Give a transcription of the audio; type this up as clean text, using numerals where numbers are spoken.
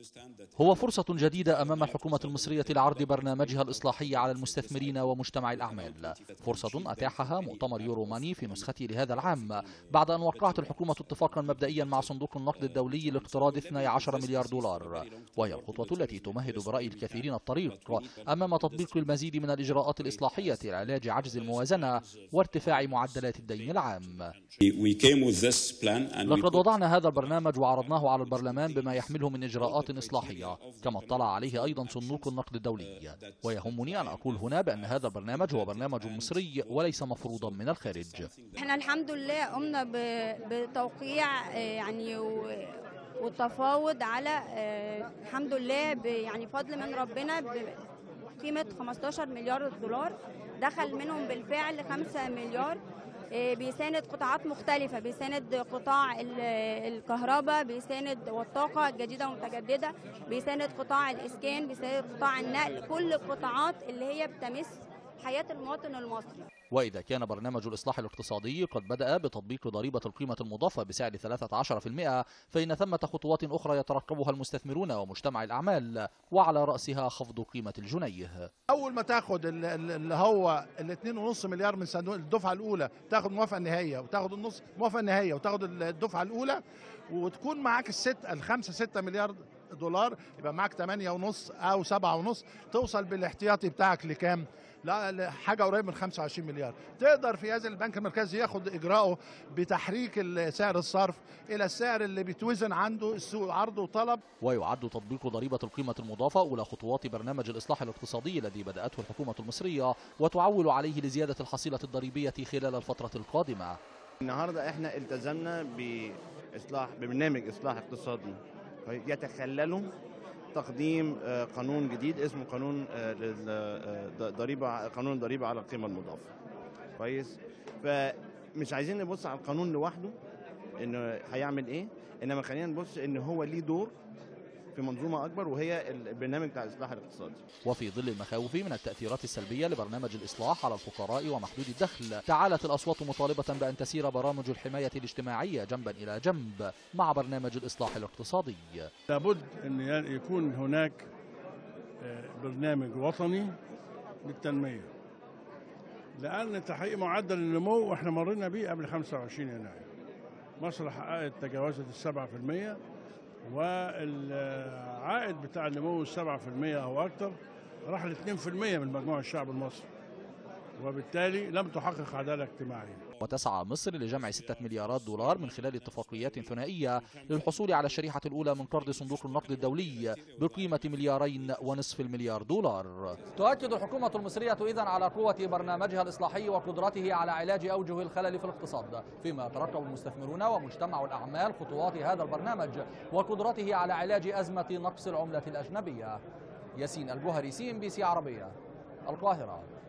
هو فرصة جديدة أمام الحكومة المصرية لعرض برنامجها الإصلاحي على المستثمرين ومجتمع الأعمال، فرصة أتاحها مؤتمر يورو ماني في نسخته لهذا العام بعد أن وقعت الحكومة اتفاقا مبدئيا مع صندوق النقد الدولي لاقتراض 12 مليار دولار، وهي الخطوة التي تمهد برأي الكثيرين الطريق أمام تطبيق المزيد من الإجراءات الإصلاحية لعلاج عجز الموازنة وارتفاع معدلات الدين العام. لقد وضعنا هذا البرنامج وعرضناه على البرلمان بما يحمله من إجراءات إصلاحية، كما اطلع عليه أيضا صندوق النقد الدولي، ويهمني أن أقول هنا بأن هذا البرنامج هو برنامج مصري وليس مفروضا من الخارج. احنا الحمد لله قمنا بتوقيع والتفاوض على الحمد لله يعني فضل من ربنا بقيمة 15 مليار دولار، دخل منهم بالفعل 5 مليار بيساند قطاعات مختلفة، بيساند قطاع الكهرباء، بيساند والطاقة الجديدة والمتجددة، بيساند قطاع الإسكان، بيساند قطاع النقل، كل القطاعات اللي هي بتمس حياة المواطن المصري. وإذا كان برنامج الإصلاح الاقتصادي قد بدأ بتطبيق ضريبة القيمة المضافة بسعر 13%، فإن ثمة خطوات أخرى يترقبها المستثمرون ومجتمع الأعمال، وعلى رأسها خفض قيمة الجنيه. أول ما تاخد اللي هو 2.5 مليار من صندوق الدفعة الأولى، تاخد موافقة نهائية وتاخد النص موافقة نهائية وتاخد الدفعة الأولى، وتكون معاك الخمسة 6 مليار دولار، يبقى معاك 8.5 أو 7.5، توصل بالاحتياطي بتاعك لكام؟ لا حاجه قريب من 25 مليار. تقدر في هذا البنك المركزي ياخد اجراءه بتحريك سعر الصرف الى السعر اللي بيتوزن عنده السوق عرض وطلب. ويعد تطبيق ضريبه القيمه المضافه اولى خطوات برنامج الاصلاح الاقتصادي الذي بداته الحكومه المصريه وتعول عليه لزياده الحصيله الضريبيه خلال الفتره القادمه. النهارده احنا التزمنا ببرنامج اصلاح اقتصادي يتخلله تقديم قانون جديد اسمه قانون الضريبه على القيمه المضافه. كويس؟ فمش عايزين نبص على القانون لوحده انه هيعمل ايه، انما خلينا نبص ان هو ليه دور في منظومه اكبر، وهي البرنامج بتاع الاصلاح الاقتصادي. وفي ظل المخاوف من التاثيرات السلبيه لبرنامج الاصلاح على الفقراء ومحدود الدخل، تعالت الاصوات مطالبه بان تسير برامج الحمايه الاجتماعيه جنبا الى جنب مع برنامج الاصلاح الاقتصادي. لابد ان يكون هناك برنامج وطني للتنميه، لان تحقيق معدل النمو واحنا مرينا بيه قبل 25 يناير، مصر حققت تجاوزت 7%، والعائد بتاع النمو 7% أو أكثر راح ل 2% من مجموع الشعب المصري، وبالتالي لم تحقق عدالة اجتماعية. وتسعى مصر لجمع 6 مليارات دولار من خلال اتفاقيات ثنائية للحصول على الشريحة الأولى من قرض صندوق النقد الدولي بقيمة 2.5 مليار دولار. تؤكد الحكومة المصرية إذن على قوة برنامجها الإصلاحي وقدرته على علاج أوجه الخلل في الاقتصاد، فيما يترقب المستثمرون ومجتمع الأعمال خطوات هذا البرنامج وقدرته على علاج أزمة نقص العملة الأجنبية. ياسين الجوهري، CNBC عربية، القاهرة.